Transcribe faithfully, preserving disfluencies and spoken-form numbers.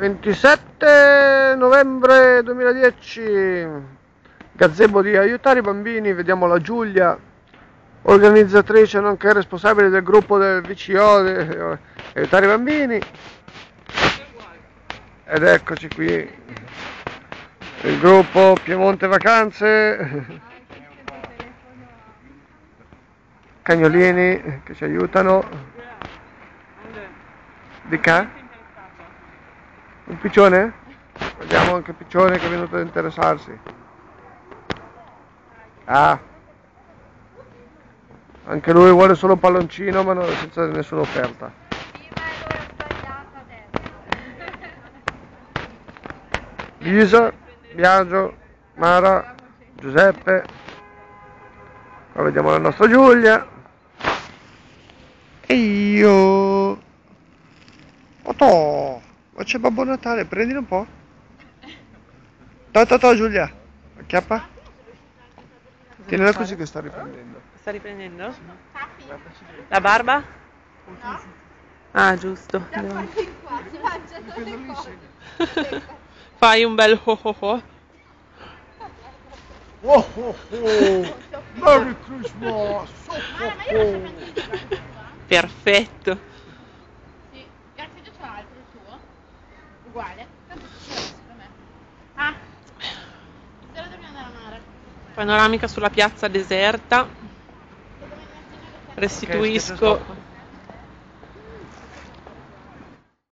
ventisette novembre duemiladieci, gazebo di aiutare i bambini. Vediamo la Giulia, organizzatrice nonché responsabile del gruppo del V C O di aiutare i bambini. Ed eccoci qui, il gruppo Piemonte Vacanze, cagnolini che ci aiutano. Di ca? Un piccione? Vediamo anche il piccione che è venuto ad interessarsi. Ah, anche lui vuole solo un palloncino, ma non, senza nessuna offerta. Lisa, Biagio, Mara, Giuseppe. Qua vediamo la nostra Giulia. E io. Otto, ma c'è Babbo Natale, prendilo un po'. To, to, to, Giulia, acchiappa. Tienila così che sta riprendendo. Sta riprendendo? La barba? Ah, giusto. Devo... Fai un bel ho ho ho. Oh oh oh! Merry Christmas! Oh oh oh! Perfetto. Sì, grazie, c'è l'altro, il tuo? Uguale? Tanto c'è secondo me. Ah! Se lo dobbiamo andare a mare. Panoramica sulla piazza deserta. Restituisco